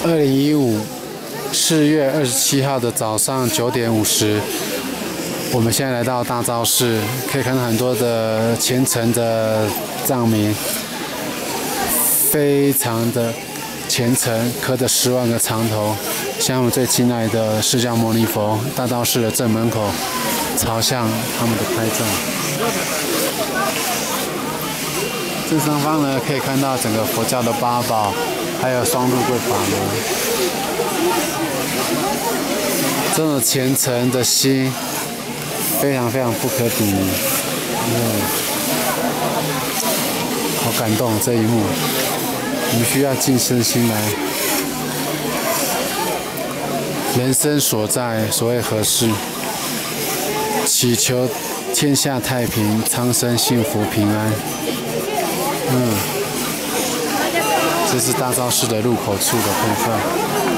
2015年4月27号的早上9点50，我们现在来到大昭寺，可以看到很多的虔诚的藏民，非常的虔诚，磕着10万个长头，向我们最亲爱的释迦牟尼佛大昭寺的正门口朝向他们的拍照。正上方呢，可以看到整个佛教的八宝，还有双入柜法轮。这种虔诚的心，非常非常不可比拟。好感动这一幕，我们需要静身心来。人生所在，所谓何事？祈求天下太平，苍生幸福平安。这是大昭寺的入口处的部分。